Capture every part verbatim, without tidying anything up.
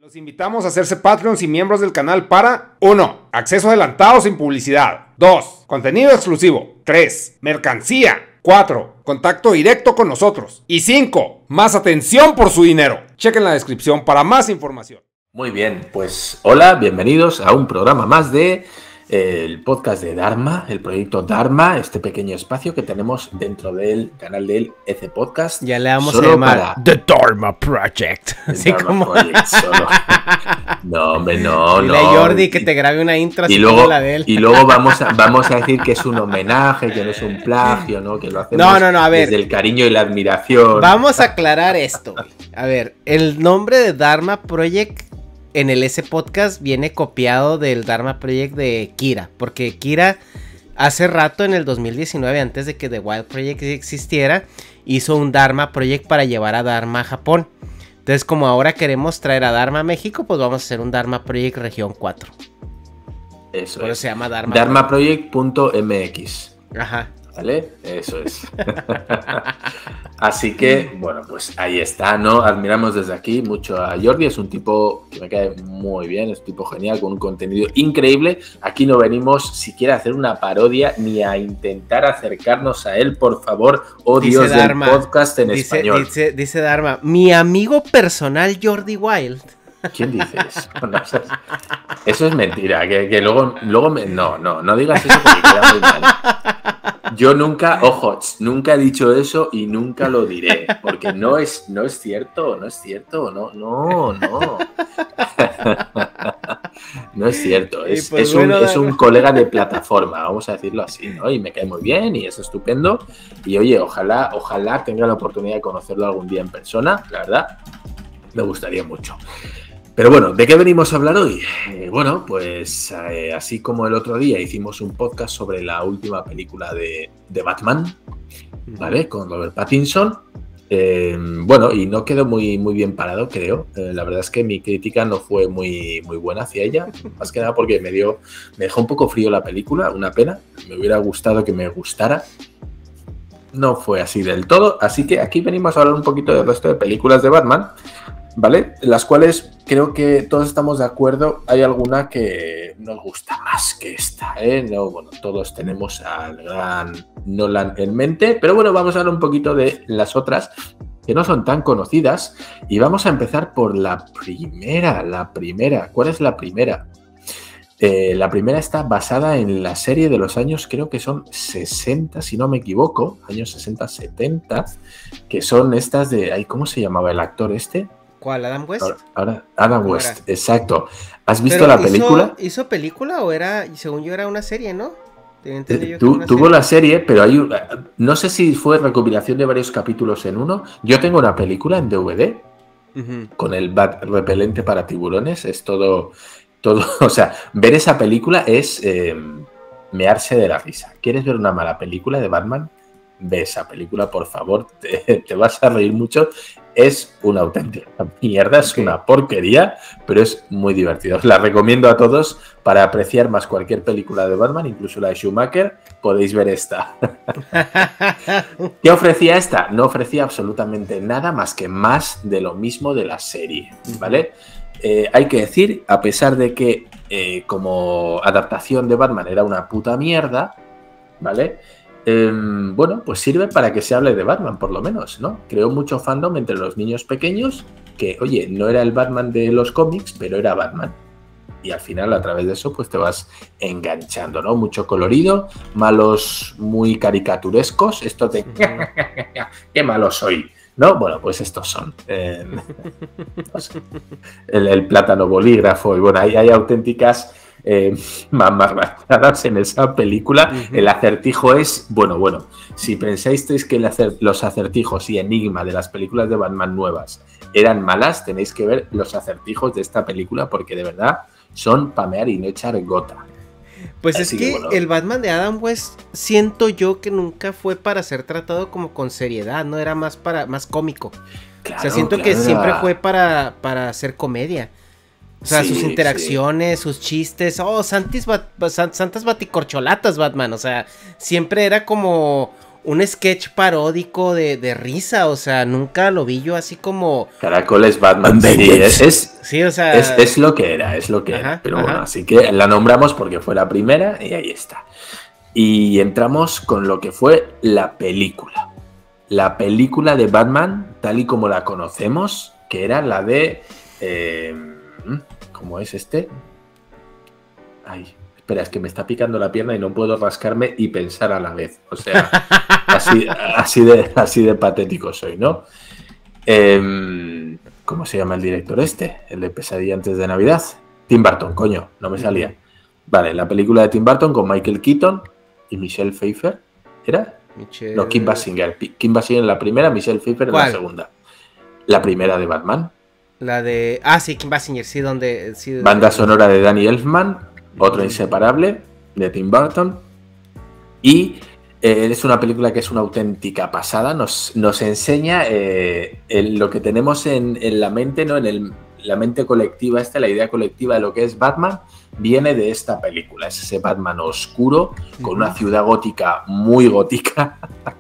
Los invitamos a hacerse Patreons y miembros del canal para uno. Acceso adelantado sin publicidad. dos. Contenido exclusivo. tres. Mercancía. cuatro. Contacto directo con nosotros. Y cinco. Más atención por su dinero. Chequen la descripción para más información. Muy bien, pues hola, bienvenidos a un programa más de eh, el podcast de Dharma, el proyecto Dharma, este pequeño espacio que tenemos dentro del canal del E C Podcast. Ya le vamos solo a llamar para... The Dharma Project. The Así Dharma como... Project, solo. No, hombre, no, Dile no. a Jordi que te grabe una intro así y luego, como la de él. Y luego vamos a, vamos a decir que es un homenaje, que no es un plagio, ¿no? Que lo hacemos no, no, no, a ver. desde el cariño y la admiración. Vamos a aclarar esto. A ver, el nombre de Dharma Project en el S Podcast viene copiado del Dharma Project de Kira, porque Kira hace rato, en el dos mil diecinueve, antes de que The Wild Project existiera, hizo un Dharma Project para llevar a Dharma a Japón. Entonces, como ahora queremos traer a Dharma a México, pues vamos a hacer un Dharma Project Región cuatro. Eso Por es. eso se llama Dharma, Dharma Project punto M X. Ajá. ¿Vale? Eso es. Así que, bueno, pues ahí está, ¿no? Admiramos desde aquí mucho a Jordi, es un tipo que me cae muy bien, es un tipo genial, con un contenido increíble. Aquí no venimos siquiera a hacer una parodia ni a intentar acercarnos a él, por favor, oh Dice Dios Dharma, del podcast en dice, español. Dice, dice Dharma, mi amigo personal Jordi Wild. ¿Quién dice eso? No, eso, es, eso es mentira, que, que luego, luego me, no, no, no digas eso porque queda muy mal. Yo nunca, ojo, nunca he dicho eso y nunca lo diré, porque no es, no es cierto, no es cierto, no, no, no. No es cierto, es, pues es, bueno, un, es un colega de plataforma, vamos a decirlo así, ¿no? Y me cae muy bien y es estupendo. Y oye, ojalá, ojalá tenga la oportunidad de conocerlo algún día en persona, la verdad, me gustaría mucho. Pero bueno, ¿de qué venimos a hablar hoy? Eh, bueno, pues eh, así como el otro día hicimos un podcast sobre la última película de, de Batman, ¿vale? Con Robert Pattinson. Eh, bueno, y no quedó muy, muy bien parado, creo. Eh, la verdad es que mi crítica no fue muy, muy buena hacia ella, más que nada porque me dio, me dejó un poco frío la película, una pena. Me hubiera gustado que me gustara. No fue así del todo, así que aquí venimos a hablar un poquito del resto de películas de Batman, ¿vale? Las cuales creo que todos estamos de acuerdo. Hay alguna que nos gusta más que esta, ¿eh? No, bueno, todos tenemos al gran Nolan en mente, pero bueno, vamos a hablar un poquito de las otras que no son tan conocidas y vamos a empezar por la primera, la primera. ¿Cuál es la primera? Eh, la primera está basada en la serie de los años, creo que son sesenta, si no me equivoco, años sesenta, setenta, que son estas de... Ay, ¿cómo se llamaba el actor este? ¿Cuál? ¿Adam West? Ahora, ahora Adam West, era? Exacto. ¿Has visto Pero la hizo, película? ¿Hizo película o era, según yo, era una serie, no? Eh, tu, tuvo serie. La serie, pero hay un, no sé si fue recopilación de varios capítulos en uno. Yo tengo una película en D V D uh-huh. con el bat repelente para tiburones. Es todo, todo, o sea, ver esa película es eh, mearse de la risa. ¿Quieres ver una mala película de Batman? Ve esa película, por favor, te, te vas a reír mucho. Es una auténtica mierda, es okay. Una porquería, pero es muy divertido. Os la recomiendo a todos para apreciar más cualquier película de Batman, incluso la de Schumacher, podéis ver esta. ¿Qué ofrecía esta? No ofrecía absolutamente nada más que más de lo mismo de la serie, ¿vale? Eh, hay que decir, a pesar de que eh, como adaptación de Batman era una puta mierda, ¿vale? Eh, bueno, pues sirve para que se hable de Batman, por lo menos, ¿no? Creó mucho fandom entre los niños pequeños, que, oye, no era el Batman de los cómics, pero era Batman. Y al final, a través de eso, pues te vas enganchando, ¿no? Mucho colorido, malos muy caricaturescos, esto de... ¡Qué malo soy! ¿No? Bueno, pues estos son. Eh, no sé, el, el plátano bolígrafo, y bueno, ahí hay auténticas... Eh, mamarrachadas en esa película. Uh-huh. El acertijo es, bueno, bueno, si pensáis que el acer los acertijos y enigma de las películas de Batman nuevas eran malas, tenéis que ver los acertijos de esta película porque de verdad son pamear y no echar gota. Pues Así es que, que bueno, el Batman de Adam West siento yo que nunca fue para ser tratado como con seriedad, no era más para más cómico. Claro, o sea, siento claro, que siempre fue para, para hacer comedia. O sea, sí, sus interacciones, sí. sus chistes, oh, santis bat, santas baticorcholatas, Batman, o sea, siempre era como un sketch paródico de, de risa, o sea, nunca lo vi yo así como... Caracoles Batman, sí, es, es, sí, o sea... es, es lo que era, es lo que ajá, era, pero ajá. bueno, así que la nombramos porque fue la primera y ahí está. Y entramos con lo que fue la película. La película de Batman, tal y como la conocemos, que era la de... Eh, ¿Cómo es este? Ay, espera, es que me está picando la pierna y no puedo rascarme y pensar a la vez. O sea, así, así, de, así de patético soy, ¿no? Eh, ¿Cómo se llama el director este? El de Pesadilla antes de Navidad. Tim Burton, coño, no me salía. Vale, la película de Tim Burton con Michael Keaton y Michelle Pfeiffer. ¿Era? Michelle... No, Kim Basinger. Kim Basinger en la primera, Michelle Pfeiffer en ¿cuál? la segunda. La primera de Batman. La de... Ah, sí, Kim Basinger, sí, donde... Sí, de... Banda sonora de Danny Elfman, otro inseparable, de Tim Burton. Y eh, es una película que es una auténtica pasada. Nos, nos enseña eh, el, lo que tenemos en, en la mente, ¿no? En el, la mente colectiva, esta, la idea colectiva de lo que es Batman, viene de esta película. Es ese Batman oscuro, con una ciudad gótica muy gótica,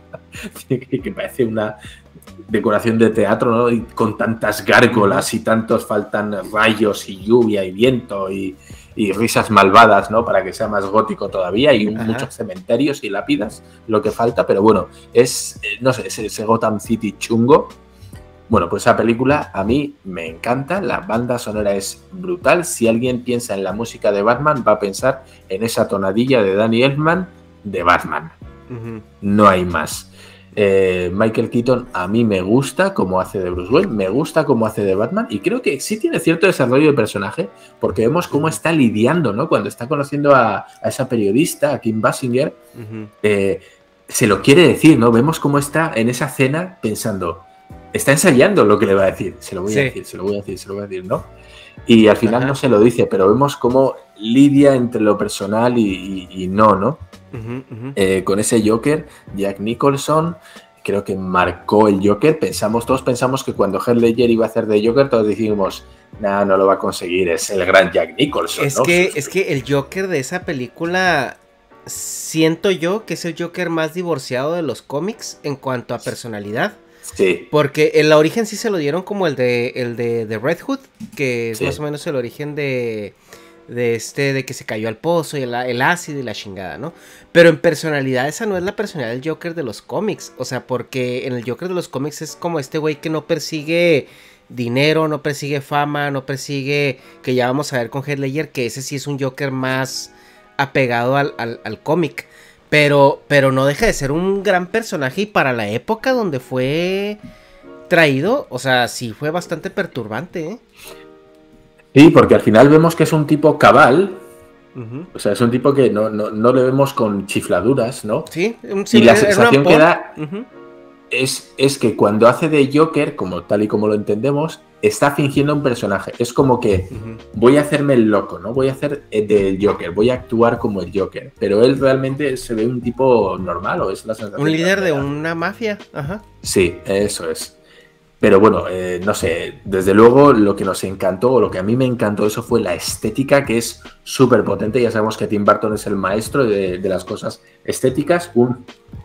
que parece una decoración de teatro, ¿no? Y con tantas gárgolas y tantos faltan rayos y lluvia y viento y, y risas malvadas, ¿no? Para que sea más gótico todavía, y un, muchos cementerios y lápidas, lo que falta, pero bueno, es, no sé, ese, ese Gotham City chungo. Bueno, pues esa película a mí me encanta, la banda sonora es brutal. Si alguien piensa en la música de Batman, va a pensar en esa tonadilla de Danny Elfman de Batman. Uh-huh. No hay más. Eh, Michael Keaton a mí me gusta como hace de Bruce Wayne, me gusta como hace de Batman, y creo que sí tiene cierto desarrollo de personaje, porque vemos cómo está lidiando, ¿no? Cuando está conociendo a, a esa periodista, a Kim Basinger, uh-huh. eh, se lo quiere decir, ¿no? Vemos cómo está en esa cena pensando, está ensayando lo que le va a decir, se lo voy sí. a decir, se lo voy a decir, se lo voy a decir, ¿no? Y al final uh-huh. no se lo dice, pero vemos cómo lidia entre lo personal y, y, y no, ¿no? Uh-huh, uh-huh. Eh, con ese Joker, Jack Nicholson, creo que marcó el Joker. Pensamos, todos pensamos que cuando Heath Ledger iba a hacer de Joker, todos dijimos, nah, no lo va a conseguir, es el gran Jack Nicholson. Es, ¿no? que, es que el Joker de esa película, siento yo que es el Joker más divorciado de los cómics en cuanto a personalidad. Sí. Porque en la origen sí se lo dieron como el de, el de, de Red Hood, que es sí. más o menos el origen de... de este, de que se cayó al pozo y el, el ácido y la chingada, ¿no? Pero en personalidad esa no es la personalidad del Joker de los cómics, o sea, porque en el Joker de los cómics es como este güey que no persigue dinero, no persigue fama, no persigue, que ya vamos a ver con Heath Ledger, que ese sí es un Joker más apegado al, al, al cómic, pero, pero no deja de ser un gran personaje, y para la época donde fue traído, o sea, sí fue bastante perturbante, ¿eh? Sí, porque al final vemos que es un tipo cabal, uh-huh. o sea, es un tipo que no, no, no le vemos con chifladuras, ¿no? Sí, sí, y la sensación que da uh-huh. es, es que cuando hace de Joker, como tal y como lo entendemos, está fingiendo un personaje. Es como que uh-huh. voy a hacerme el loco, ¿no? Voy a hacer del Joker, voy a actuar como el Joker, pero él realmente se ve un tipo normal, ¿o es la sensación? Un líder de una mafia, ajá. Sí, eso es. Pero bueno, eh, no sé, desde luego lo que nos encantó, o lo que a mí me encantó, eso fue la estética, que es súper potente. Ya sabemos que Tim Burton es el maestro de, de las cosas estéticas. Un,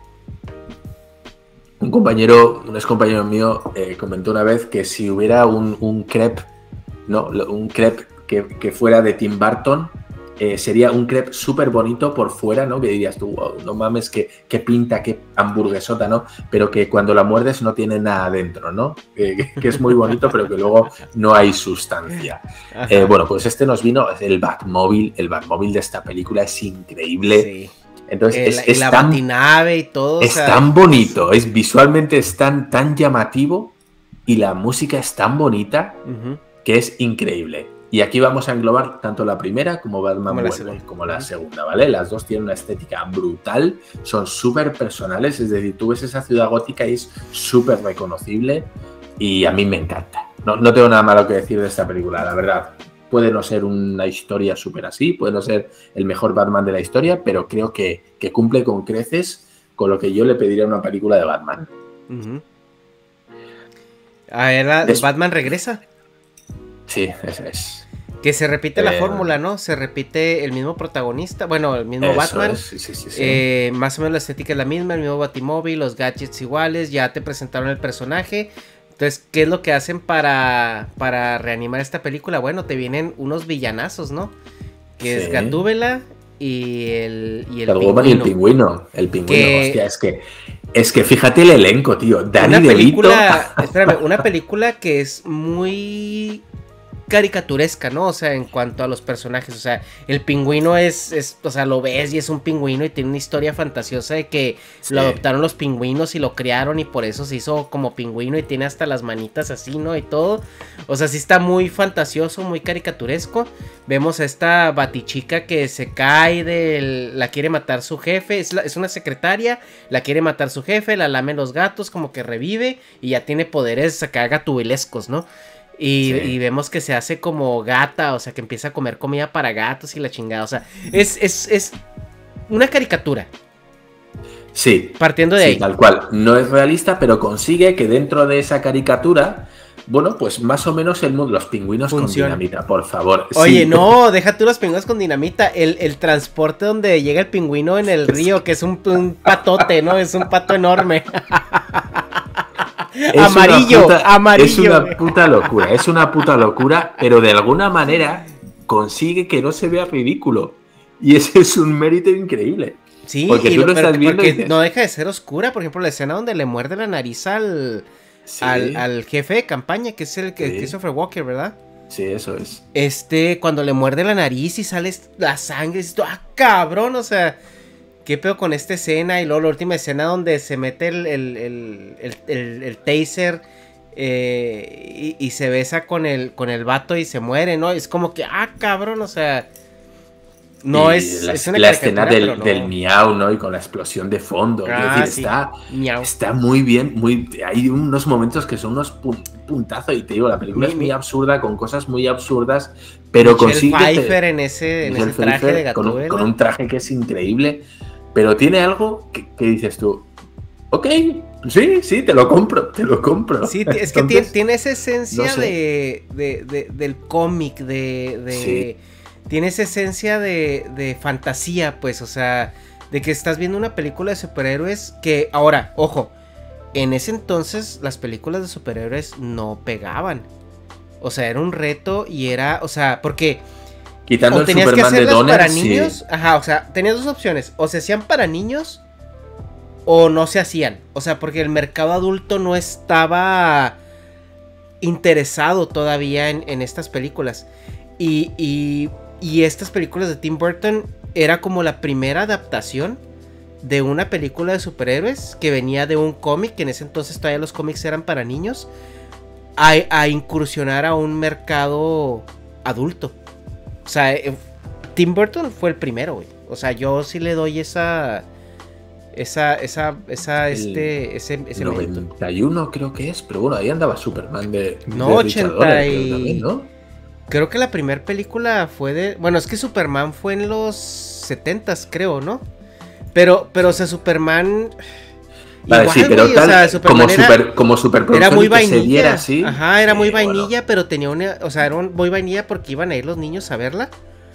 un compañero, un ex compañero mío, eh, comentó una vez que si hubiera un, un crepe, ¿no? Un crepe que, que fuera de Tim Burton, eh, sería un crepe súper bonito por fuera, ¿no? Que dirías tú, wow, no mames, qué, qué pinta, qué hamburguesota, ¿no? Pero que cuando la muerdes no tiene nada dentro, ¿no? Eh, que es muy bonito, pero que luego no hay sustancia. Eh, bueno, pues este nos vino, el Batmóvil, el Batmóvil de esta película es increíble. Sí. Entonces, el, es, es la tan, batinave y todo. Es o sea, tan bonito, es visualmente es tan, tan llamativo, y la música es tan bonita uh-huh. que es increíble. Y aquí vamos a englobar tanto la primera como Batman como, Vuelve, la, como la segunda, ¿vale? Las dos tienen una estética brutal, son súper personales, es decir, tú ves esa ciudad gótica y es súper reconocible, y a mí me encanta. No, no tengo nada malo que decir de esta película, la verdad. Puede no ser una historia súper así, puede no ser el mejor Batman de la historia, pero creo que, que cumple con creces con lo que yo le pediría a una película de Batman. Uh-huh. A ver, es... ¿Batman regresa? Sí, ese es. Que se repite eh, la fórmula, ¿no? Se repite el mismo protagonista, bueno, el mismo Batman. Es, sí, sí, sí, sí. Eh, más o menos la estética es la misma, el mismo Batimóvil, los gadgets iguales, ya te presentaron el personaje. Entonces, ¿qué es lo que hacen para, para reanimar esta película? Bueno, te vienen unos villanazos, ¿no? Que sí. es Gatúbela y el, y el pingüino. Y el pingüino. El pingüino, que... hostia, es que... Es que fíjate el elenco, tío. Danny una DeVito. película, espérame, una película que es muy caricaturesca, ¿no? O sea, en cuanto a los personajes, o sea, el pingüino es, es o sea, lo ves y es un pingüino y tiene una historia fantasiosa de que sí. lo adoptaron los pingüinos y lo criaron y por eso se hizo como pingüino y tiene hasta las manitas así, ¿no? Y todo, o sea, sí está muy fantasioso, muy caricaturesco. Vemos a esta batichica que se cae del, la quiere matar su jefe, es, la, es una secretaria, la quiere matar su jefe, la lamen los gatos, como que revive y ya tiene poderes acá gatubelescos, ¿no? Y, sí. y vemos que se hace como gata, o sea, que empieza a comer comida para gatos y la chingada, o sea, es, es, es una caricatura. Sí. Partiendo de sí, ahí. Tal cual, no es realista, pero consigue que dentro de esa caricatura, bueno, pues más o menos el mundo, los pingüinos Funciona. con dinamita, por favor. Oye, sí. no, deja tú los pingüinos con dinamita, el, el transporte donde llega el pingüino en el río, que es un, un patote, ¿no? Es un pato enorme. Es amarillo, puta, amarillo. Es una puta locura, es una puta locura, pero de alguna manera consigue que no se vea ridículo. Y ese es un mérito increíble. Sí, porque tú lo, lo estás viendo porque y dices, no deja de ser oscura. Por ejemplo, la escena donde le muerde la nariz al, sí. al, al jefe de campaña, que es el que sí. Christopher Walker, ¿verdad? Sí, eso es. Este, cuando le muerde la nariz y sale la sangre, y ¡ah, cabrón! O sea, ¿qué pedo con esta escena? Y luego la última escena donde se mete el, el, el, el, el, el taser eh, y, y se besa con el, con el vato y se muere, ¿no? Es como que, ¡ah, cabrón! O sea, no es, la, es una la escena del, no. del miau, ¿no? Y con la explosión de fondo. Ah, es decir, sí. está, miau. está muy bien, muy, hay unos momentos que son unos pun, puntazos. Y te digo, la película mi, es muy mi. absurda, con cosas muy absurdas, pero Michelle consigue... Pfeiffer en ese, en ese traje Pfeiffer, de Gatúbela. Con, con un traje que es increíble, pero tiene algo que, que dices tú, ok, sí, sí, te lo compro, te lo compro. Sí, es que Entonces, tiene, tiene esa esencia no sé. de, de, de, del cómic, de... de sí. Tiene esa esencia de, de fantasía, pues, o sea, de que estás viendo una película de superhéroes que, ahora, ojo, en ese entonces las películas de superhéroes no pegaban. O sea, era un reto y era, o sea, porque... Quitando o el tenías Superman que hacerlas de Donner, para sí. niños, ajá, o sea, tenías dos opciones, o se hacían para niños o no se hacían. O sea, porque el mercado adulto no estaba interesado todavía en, en estas películas. Y... y Y estas películas de Tim Burton era como la primera adaptación de una película de superhéroes que venía de un cómic, que en ese entonces todavía los cómics eran para niños, a, a incursionar a un mercado adulto. O sea, eh, Tim Burton fue el primero, güey. O sea, yo sí le doy esa... Esa, esa, esa, el este, ese, ese noventa y uno creo que es, pero bueno, ahí andaba Superman de... No, de ochenta y... también, ¿no? Creo que la primera película fue de... Bueno, es que Superman fue en los setentas, creo, ¿no? Pero, pero o sea, Superman... Vale, igual, sí, pero wey, tal, o sea, Superman como, era, super, como super era muy vainilla. Se diera así, Ajá, era sí, muy vainilla, bueno. pero tenía una... O sea, era un, muy vainilla porque iban a ir los niños a verla.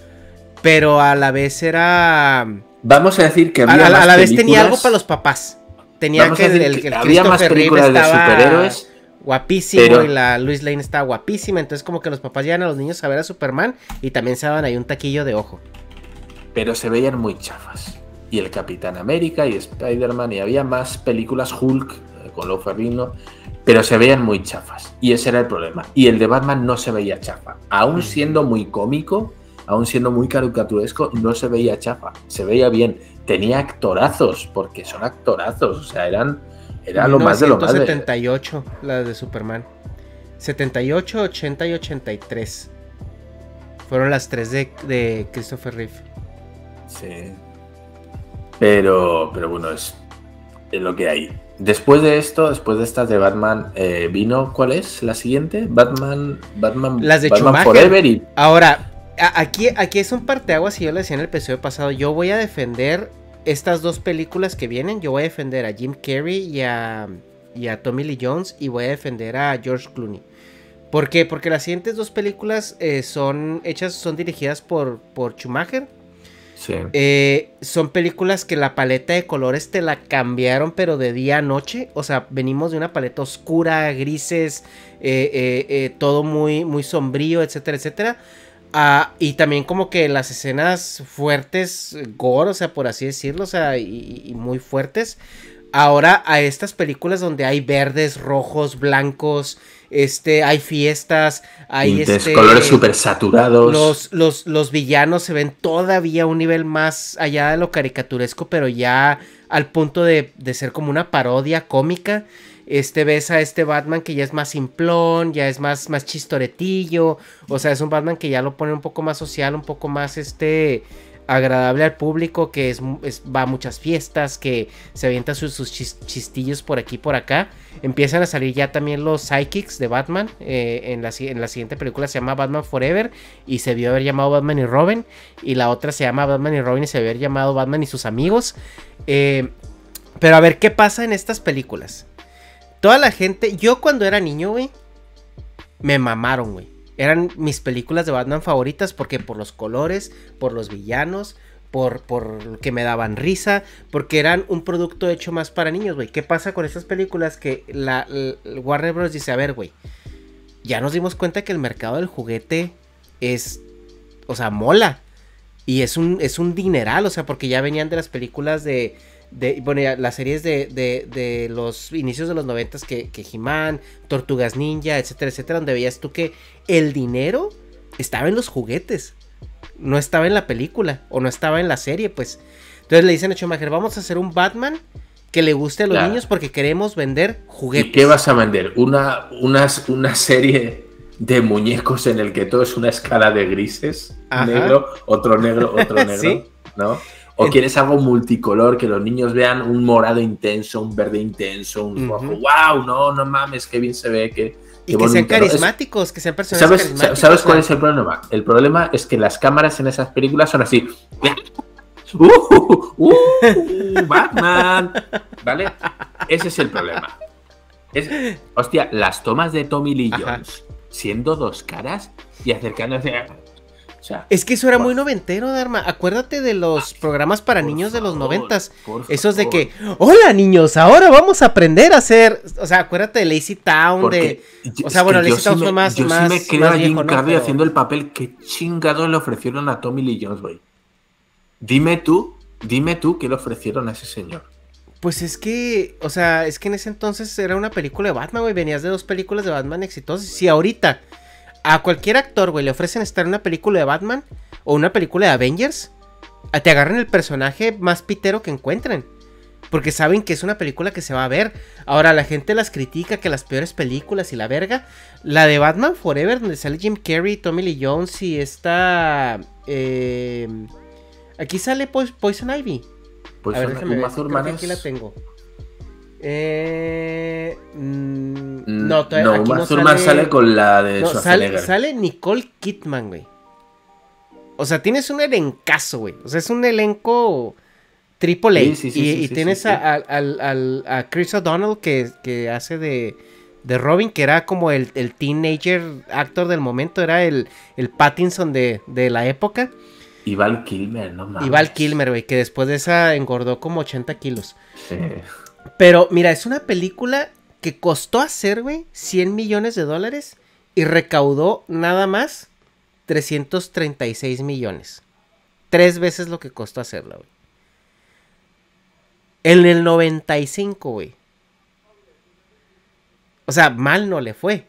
Pero a la vez era... Vamos a decir que había A, a, más a la vez películas... tenía algo para los papás. Tenía Vamos que... A decir el, que el había más películas de superhéroes... Guapísimo, pero... y la Lois Lane estaba guapísima. Entonces como que los papás llevan a los niños a ver a Superman y también se daban ahí un taquillo de ojo. Pero se veían muy chafas. Y el Capitán América y Spider-Man, y había más películas, Hulk eh, con Lou Ferrigno, pero se veían muy chafas. Y ese era el problema. Y el de Batman no se veía chafa. Aún siendo muy cómico, aún siendo muy caricaturesco, no se veía chafa. Se veía bien. Tenía actorazos, porque son actorazos. O sea, eran... Era lo más de lo más de... setenta y ocho, la de Superman. setenta y ocho, ochenta y ochenta y tres. Fueron las tres de, de Christopher Reeve. Sí. Pero, pero bueno, es, es lo que hay. Después de esto, después de estas de Batman, eh, vino, ¿cuál es la siguiente? Batman, Batman, las de Batman Schumacher. Forever y... Ahora, a, aquí, aquí es un parteaguas y yo lo decía en el episodio pasado. Yo voy a defender... Estas dos películas que vienen, yo voy a defender a Jim Carrey y a, y a Tommy Lee Jones y voy a defender a George Clooney. ¿Por qué? Porque las siguientes dos películas eh, son hechas, son dirigidas por, por Schumacher. Sí. Eh, son películas que la paleta de colores te la cambiaron, pero de día a noche. O sea, venimos de una paleta oscura, grises, eh, eh, eh, todo muy, muy sombrío, etcétera, etcétera. Uh, y también como que las escenas fuertes, gore, o sea, por así decirlo, o sea, y, y muy fuertes. Ahora a estas películas donde hay verdes, rojos, blancos, este, hay fiestas, hay este, colores súper saturados. Los, los, los villanos se ven todavía a un nivel más allá de lo caricaturesco, pero ya al punto de, de ser como una parodia cómica. Este, ves a este Batman que ya es más simplón, ya es más, más chistoretillo. O sea, es un Batman que ya lo pone un poco más social, un poco más este... agradable al público, que es, es, va a muchas fiestas, que se avienta sus, sus chis, chistillos por aquí y por acá. Empiezan a salir ya también los sidekicks de Batman. Eh, en, la, en la siguiente película se llama Batman Forever y se vio haber llamado Batman y Robin. Y la otra se llama Batman y Robin y se vio haber llamado Batman y sus amigos. Eh, pero a ver, ¿qué pasa en estas películas? Toda la gente, yo cuando era niño, güey, me mamaron, güey. Eran mis películas de Batman favoritas porque por los colores, por los villanos, por, por que me daban risa, porque eran un producto hecho más para niños, güey. ¿Qué pasa con estas películas? Que la, la Warner Bros. Dice, a ver, güey, ya nos dimos cuenta que el mercado del juguete es, o sea, mola. Y es un, es un dineral, o sea, porque ya venían de las películas de... De, bueno, ya, las series de, de, de los inicios de los noventas que, que He-Man, Tortugas Ninja, etcétera, etcétera, donde veías tú que el dinero estaba en los juguetes, no estaba en la película, o no estaba en la serie, pues. Entonces le dicen a Schumacher, vamos a hacer un Batman que le guste a los claro. niños porque queremos vender juguetes. ¿Y qué vas a vender? Una, una, una serie de muñecos en el que todo es una escala de grises, Ajá. negro, otro negro, otro negro, ¿Sí? ¿no? ¿O quieres algo multicolor, que los niños vean un morado intenso, un verde intenso, un rojo? Uh-huh. ¡Wow! No, no mames, qué bien se ve. Qué, y qué que sean carismáticos, es, que sean personajes ¿sabes, carismáticos. ¿Sabes cuál es el problema? El problema es que las cámaras en esas películas son así. ¡Uh! ¡Uh! ¡Batman! ¿Vale? Ese es el problema. Es, hostia, las tomas de Tommy Lee Jones Ajá. siendo dos caras y acercándose a... O sea, es que eso era muy noventero, Dharma. Acuérdate de los programas para niños favor, de los noventas. Esos de que, hola niños, ahora vamos a aprender a hacer. O sea, acuérdate de Lazy Town. Porque de... O sea, bueno, Lazy Town sí fue más. Yo más, sí me creo a Jim Carrey, ¿no? Pero... haciendo el papel que chingados le ofrecieron a Tommy Lee Jones, güey. Dime tú, dime tú qué le ofrecieron a ese señor. Pues es que, o sea, es que en ese entonces era una película de Batman, güey. Venías de dos películas de Batman exitosas. Si ahorita a cualquier actor, güey, le ofrecen estar en una película de Batman o una película de Avengers, te agarran el personaje más pitero que encuentren. Porque saben que es una película que se va a ver. Ahora la gente las critica, que las peores películas y la verga. La de Batman Forever, donde sale Jim Carrey, Tommy Lee Jones y esta... Eh, aquí sale po Poison Ivy. Poison, a ver, déjame ver, creo que aquí la tengo. Eh, mmm, no, no, aquí no sale, sale con la de no, sale, sale Nicole Kidman, güey. O sea, tienes un elencazo, güey. O sea, es un elenco triple A. Sí, sí, sí, y, sí, y sí, tienes sí, sí. A, a, a Chris O'Donnell que, que hace de, de Robin, que era como el, el teenager actor del momento. Era el, el Pattinson de, de la época. Y Val Kilmer, no mames. Y Val Kilmer, güey, que después de esa engordó como ochenta kilos. Sí. Pero, mira, es una película que costó hacer, güey, cien millones de dólares y recaudó nada más trescientos treinta y seis millones. Tres veces lo que costó hacerla, güey. En el noventa y cinco, güey. O sea, mal no le fue.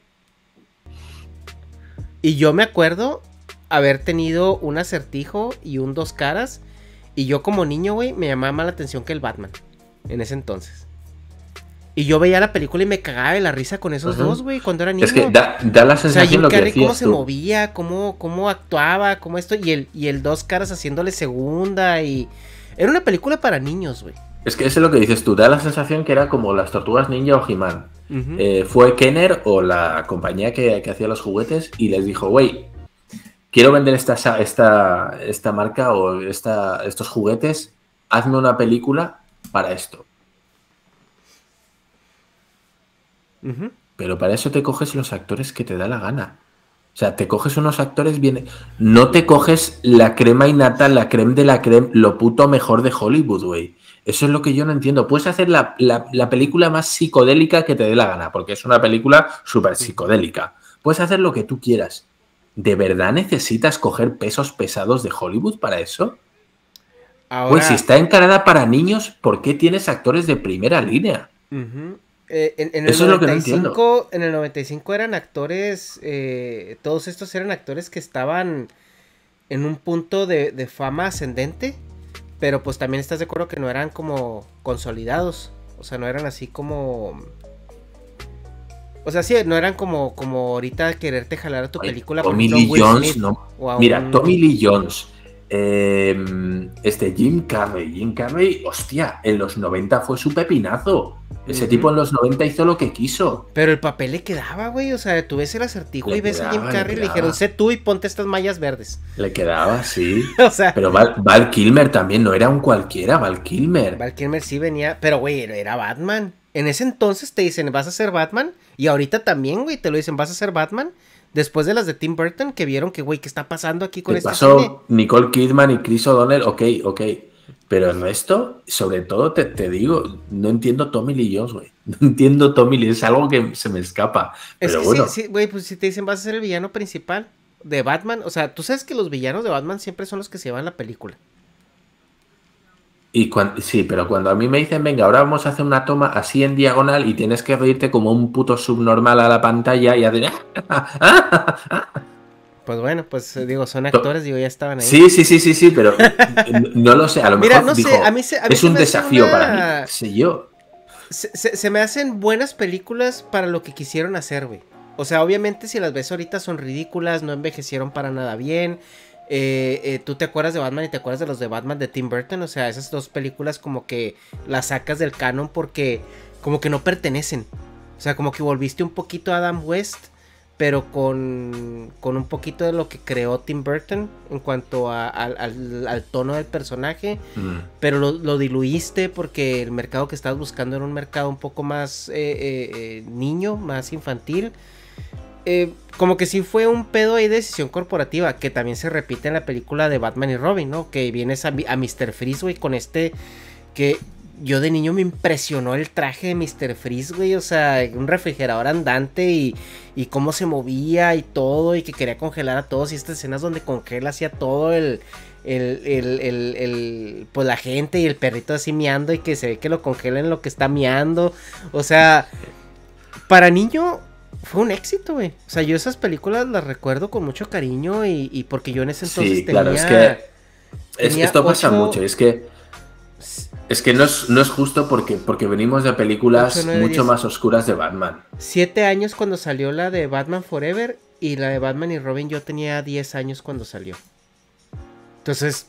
Y yo me acuerdo haber tenido un Acertijo y un Dos Caras. Y yo como niño, güey, me llamaba más la atención que el Batman. En ese entonces. Y yo veía la película y me cagaba de la risa con esos uh-huh. dos, güey, cuando era niño. Es que da, da la sensación, o sea, Jim lo que Carrey cómo se tú. movía, cómo, cómo actuaba, cómo esto, y el, y el Dos Caras haciéndole segunda, y... Era una película para niños, güey. Es que eso es lo que dices tú, da la sensación que era como las Tortugas Ninja o He-Man. Uh-huh. eh, fue Kenner o la compañía que, que hacía los juguetes y les dijo, güey, quiero vender esta, esta, esta marca o esta, estos juguetes, hazme una película para esto. Uh-huh. pero para eso te coges los actores que te da la gana. O sea, te coges unos actores bien... No te coges la crema innata, la creme de la creme, lo puto mejor de Hollywood, güey. Eso es lo que yo no entiendo. Puedes hacer la, la, la película más psicodélica que te dé la gana, porque es una película súper psicodélica. Puedes hacer lo que tú quieras. ¿De verdad necesitas coger pesos pesados de Hollywood para eso? Ahora... Pues si está encarada para niños, ¿por qué tienes actores de primera línea? Uh-huh. Eh, en, en, el Eso noventa y cinco, es lo que no entiendo. En el noventa y cinco eran actores, eh, todos estos eran actores que estaban en un punto de, de fama ascendente, pero pues también estás de acuerdo que no eran como consolidados, o sea, no eran así como... O sea, sí, no eran como, como ahorita quererte jalar a tu Oye, película. Tommy por Lee Will Jones, Smith, no. un... Mira, Tommy Lee Jones, eh, este Jim Carrey, Jim Carrey, hostia, en los noventa fue su pepinazo. Ese uh-huh. tipo en los noventa hizo lo que quiso. Pero el papel le quedaba, güey. O sea, tú ves el acertijo le y ves quedaba, a Jim Carrey y le dijeron, sé tú y ponte estas mallas verdes. Le quedaba, sí. O sea, pero Val, Val Kilmer también, no era un cualquiera, Val Kilmer. Val Kilmer sí venía, pero güey, era Batman. En ese entonces te dicen, vas a ser Batman. Y ahorita también, güey, te lo dicen, vas a ser Batman. Después de las de Tim Burton, que vieron que, güey, ¿qué está pasando aquí con este pasó cine? Nicole Kidman y Chris O'Donnell, ok, ok. Pero el resto, sobre todo, te, te digo, no entiendo Tommy Lee Jones, güey. No entiendo Tommy Lee, es algo que se me escapa. Es pero que bueno. sí, sí, güey, pues si te dicen vas a ser el villano principal de Batman, o sea, tú sabes que los villanos de Batman siempre son los que se llevan la película. Y cuando, sí, pero cuando a mí me dicen, venga, ahora vamos a hacer una toma así en diagonal y tienes que reírte como un puto subnormal a la pantalla y hacer... Pues bueno, pues digo, son actores, digo, ya estaban ahí. Sí, sí, sí, sí, sí, pero no lo sé, a lo Mira, mejor no dijo, sé, a mí se, a mí es se un me desafío una... para mí, sé yo. Se, se, se me hacen buenas películas para lo que quisieron hacer, güey. O sea, obviamente si las ves ahorita son ridículas, no envejecieron para nada bien. Eh, eh, tú te acuerdas de Batman y te acuerdas de los de Batman de Tim Burton. O sea, esas dos películas como que las sacas del canon porque como que no pertenecen. O sea, como que volviste un poquito a Adam West, pero con, con un poquito de lo que creó Tim Burton en cuanto a, a, al, al tono del personaje, mm. pero lo, lo diluiste porque el mercado que estabas buscando era un mercado un poco más eh, eh, eh, niño, más infantil. Eh, como que sí fue un pedo ahí de decisión corporativa, que también se repite en la película de Batman y Robin, ¿no? Que vienes a, a mister Freeze, güey, con este que... Yo de niño me impresionó el traje de mister Freeze, güey, o sea, un refrigerador andante y, y cómo se movía y todo, y que quería congelar a todos, y estas escenas donde congela hacía todo el, el, el, el, el, pues la gente y el perrito así miando y que se ve que lo congela en lo que está miando, o sea, para niño fue un éxito, güey, o sea, yo esas películas las recuerdo con mucho cariño y, y porque yo en ese entonces sí, tenía... claro, es que es, esto pasa ocho... mucho, es que Es que no es, no es justo porque, porque venimos de películas ocho, nueve, mucho diez. Más oscuras de Batman. Siete años cuando salió la de Batman Forever y la de Batman y Robin yo tenía diez años cuando salió. Entonces,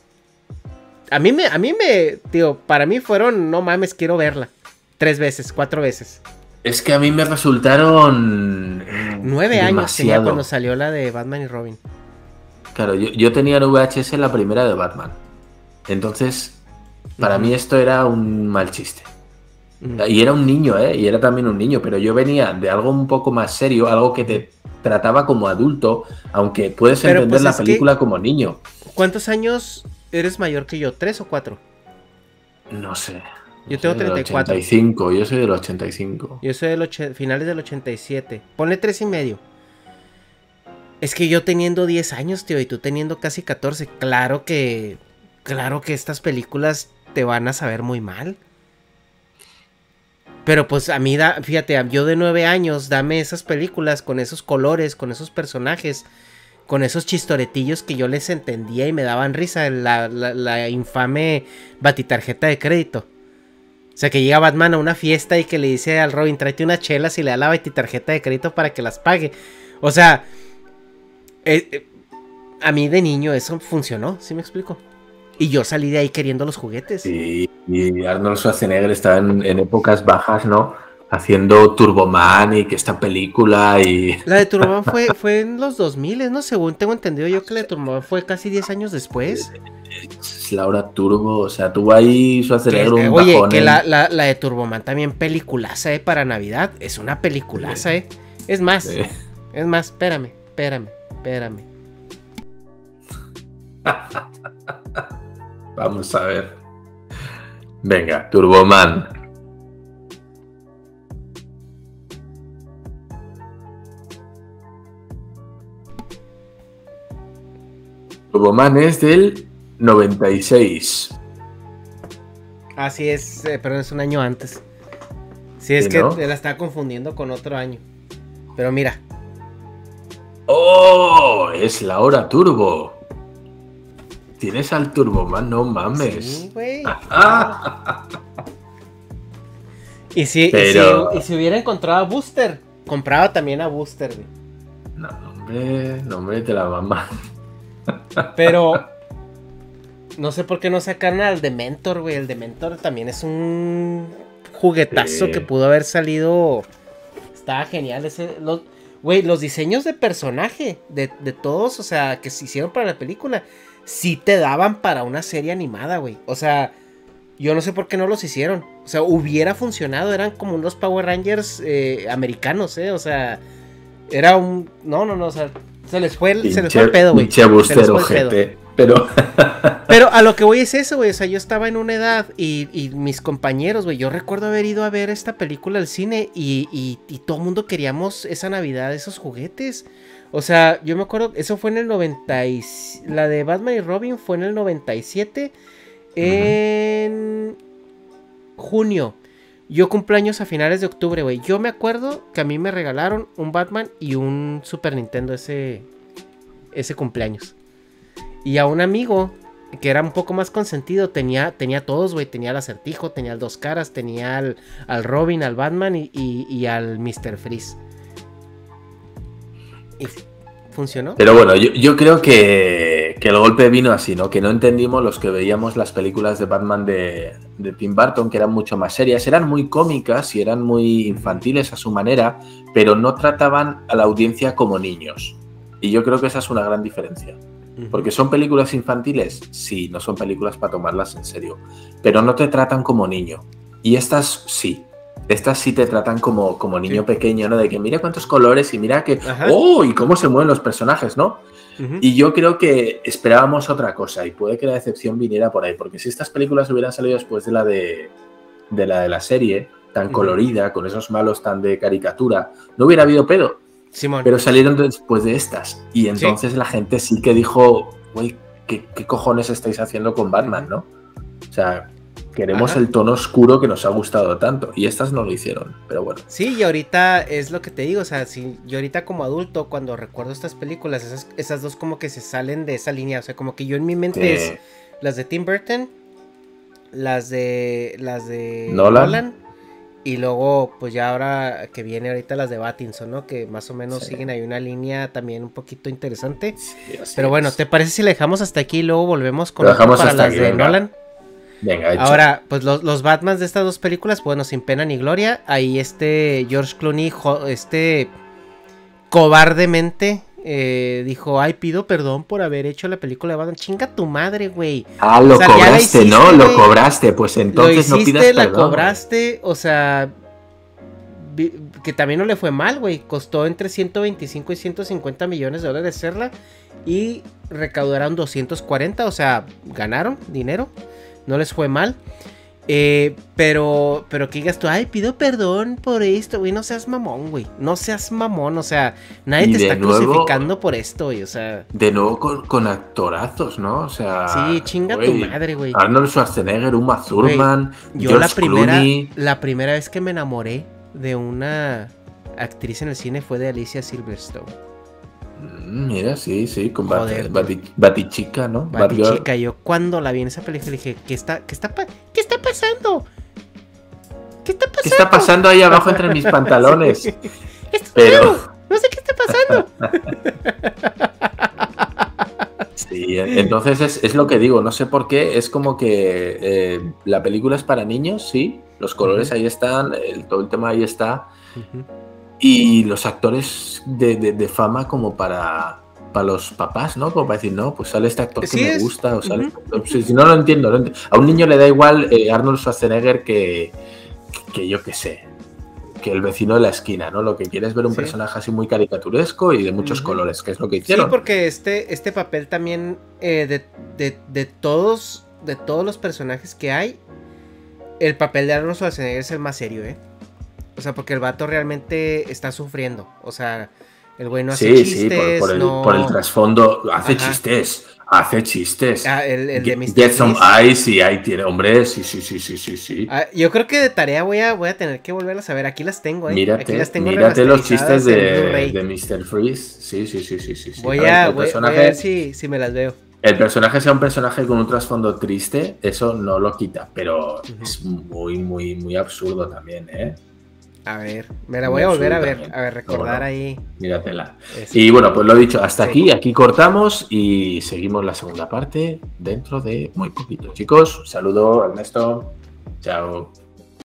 a mí me, a mí me, tío, para mí fueron, no mames, quiero verla. Tres veces, cuatro veces. Es que a mí me resultaron... Nueve demasiado. años tenía cuando salió la de Batman y Robin. Claro, yo, yo tenía en V H S la primera de Batman. Entonces... Para uh-huh. mí esto era un mal chiste. Uh-huh. Y era un niño, ¿eh? Y era también un niño, pero yo venía de algo un poco más serio, algo que te trataba como adulto, aunque puedes pero entender pues la película como niño. ¿Cuántos años eres mayor que yo? ¿Tres o cuatro? No sé. Yo tengo treinta y cuatro. ochenta y cinco, yo soy del ochenta y cinco. Yo soy del och- finales del ochenta y siete. Ponle tres y medio. Es que yo teniendo diez años, tío, y tú teniendo casi catorce, claro que... Claro que estas películas te van a saber muy mal. Pero pues a mí, da, fíjate, yo de nueve años, dame esas películas con esos colores, con esos personajes, con esos chistoretillos que yo les entendía y me daban risa, la, la, la infame batitarjeta de crédito. O sea, que llega Batman a una fiesta y que le dice al Robin, tráete unas chelas y le da la batitarjeta de crédito para que las pague. O sea, eh, eh, a mí de niño eso funcionó, ¿sí me explico? Y yo salí de ahí queriendo los juguetes. Sí, y Arnold Schwarzenegger estaba en, en épocas bajas, ¿no? Haciendo Turboman y que esta película y... La de Turboman fue, fue en los dos mil, ¿no? Según tengo entendido yo que la de Turboman fue casi diez años después. es la hora Turbo, o sea, tuvo ahí su acelerador un Oye, bajón que en... la, la, la de Turboman también peliculaza, eh, para Navidad, es una peliculaza, eh. Es más, sí. es más, espérame, espérame, espérame. Vamos a ver. Venga, Turboman. Turboman es del noventa y seis. Así es, eh, pero es un año antes. Sí, es ¿Sí, que no? la estaba confundiendo con otro año. Pero mira. ¡Oh! Es la hora Turbo. Tienes al Turboman, no mames. Sí, güey. y, si, Pero... y, si, y si hubiera encontrado a Booster, compraba también a Booster, güey. No, hombre, no, hombre, te la mamá. Pero no sé por qué no sacaron al Dementor, güey. El Dementor también es un juguetazo sí. que pudo haber salido. Estaba genial ese. Los, güey, los diseños de personaje de, de todos, o sea, que se hicieron para la película, sí te daban para una serie animada, güey. O sea, yo no sé por qué no los hicieron. O sea, hubiera funcionado. Eran como unos Power Rangers eh, americanos, eh. O sea, era un. No, no, no, o sea. Se les fue el, pinche, se les fue el pedo, güey. Pinche Booster ojete, pero... pero a lo que voy es eso, güey. O sea, yo estaba en una edad y, y mis compañeros, güey. Yo recuerdo haber ido a ver esta película al cine y, y, y todo el mundo queríamos esa Navidad, esos juguetes. O sea, yo me acuerdo, eso fue en el noventa y... La de Batman y Robin fue en el noventa y siete. En uh-huh. junio. Yo cumpleaños a finales de octubre, güey. Yo me acuerdo que a mí me regalaron un Batman y un Super Nintendo ese, ese cumpleaños. Y a un amigo que era un poco más consentido tenía, tenía todos, güey. Tenía el Acertijo, tenía el Dos Caras, tenía al, al Robin, al Batman y, y, y al mister Freeze. Y funcionó. Pero bueno, yo, yo creo que, que el golpe vino así, ¿no? Que no entendimos los que veíamos las películas de Batman de, de Tim Burton, que eran mucho más serias, eran muy cómicas y eran muy infantiles a su manera, pero no trataban a la audiencia como niños. Y yo creo que esa es una gran diferencia. Porque son películas infantiles, sí, no son películas para tomarlas en serio, pero no te tratan como niño. Y estas sí. Estas sí te tratan como, como niño sí. pequeño, ¿no? De que mira cuántos colores y mira que... Ajá. ¡Oh! Y cómo se mueven los personajes, ¿no? Uh-huh. Y yo creo que esperábamos otra cosa y puede que la decepción viniera por ahí. Porque si estas películas hubieran salido después de la de, de, la, de la serie, tan uh-huh. colorida, con esos malos tan de caricatura, no hubiera habido pedo. Simón. Pero salieron después de estas. Y entonces sí. la gente sí que dijo, güey, ¿qué, ¿qué cojones estáis haciendo con Batman, no? O sea... Queremos Ajá. el tono oscuro que nos ha gustado tanto. Y estas no lo hicieron, pero bueno. Sí, y ahorita es lo que te digo. O sea, si yo ahorita como adulto, cuando recuerdo estas películas, esas, esas dos como que se salen de esa línea. O sea, como que yo en mi mente sí. es las de Tim Burton, las de las de Nolan. Nolan, y luego, pues ya ahora que viene ahorita las de Pattinson, ¿no? Que más o menos sí. siguen ahí una línea también un poquito interesante. Sí, pero bueno, es. ¿te parece si la dejamos hasta aquí y luego volvemos con para las aquí, de venga. Nolan? Venga, hecho. Ahora, pues los, los Batmans de estas dos películas, bueno, sin pena ni gloria. Ahí este George Clooney, este cobardemente eh, dijo, ay, pido perdón por haber hecho la película de Batman. Chinga tu madre, güey. Ah, lo o sea, cobraste, hiciste, ¿no? Wey. Lo cobraste, pues entonces lo hiciste, no pidas la perdón. cobraste, o sea, que también no le fue mal, güey. Costó entre ciento veinticinco y ciento cincuenta millones de dólares hacerla y recaudaron doscientos cuarenta, o sea, ganaron dinero. No les fue mal. Eh, pero, pero que digas tú, ay, pido perdón por esto, güey. No seas mamón, güey. No seas mamón, o sea, nadie te está nuevo, crucificando por esto, güey. O sea. De nuevo con, con actorazos, ¿no? O sea. Sí, chinga wey, tu madre, güey. Arnold Schwarzenegger, Uma Thurman, yo George la primera, Clooney. La primera vez que me enamoré de una actriz en el cine fue de Alicia Silverstone. Mira, sí, sí, con Joder, Bati, Batichica, ¿no? Batichica, yo cuando la vi en esa película dije, ¿qué está, qué está, qué está pasando? ¿Qué está pasando? ¿Qué está pasando ahí abajo entre mis pantalones? Sí. Pero no sé qué está pasando. Sí, entonces es, es lo que digo, no sé por qué, es como que eh, la película es para niños, sí, los colores uh-huh. ahí están, el, todo el tema ahí está. Uh-huh. Y los actores de, de, de fama como para, pa los papás, ¿no? Como para decir, no, pues sale este actor que Sí me es. gusta, o sale... Ujú. Si, si no lo entiendo, no entiendo. A un niño le da igual eh, Arnold Schwarzenegger que, que yo qué sé, que el vecino de la esquina, ¿no? Lo que quiere es ver un Sí. personaje así muy caricaturesco y de muchos Ujú. colores, que es lo que hicieron. Sí, porque este, este papel también eh, de, de, de todos de todos los personajes que hay, el papel de Arnold Schwarzenegger es el más serio, ¿eh? O sea, porque el vato realmente está sufriendo. O sea, el güey no hace Sí, chistes, sí, por, por el, no... por el trasfondo. Hace Ajá. chistes, hace chistes. Ah, el, el de Get, mister Get Some Freeze. Eyes y ahí tiene, hombre, sí, sí, sí, sí, sí, sí. Ah, yo creo que de tarea voy a, voy a tener que volverlas a ver. Aquí las tengo, ¿eh? Aquí Mírate, las tengo mírate los chistes remasterizadas en de, Blu-ray. de mister Freeze. Sí, sí, sí, sí, sí. sí. Voy, ver, a, el voy, personaje, voy a ver si, si me las veo. el personaje sea un personaje con un trasfondo triste, eso no lo quita, pero Ujú. es muy, muy, muy absurdo también, ¿eh? A ver, me la Muy voy a volver a ver. absolutamente. A ver, recordar Bueno, ahí. míratela. eso. Y bueno, pues lo dicho, hasta Sí. aquí, aquí cortamos y seguimos la segunda parte dentro de muy poquito. Chicos, un saludo, Ernesto. Chao.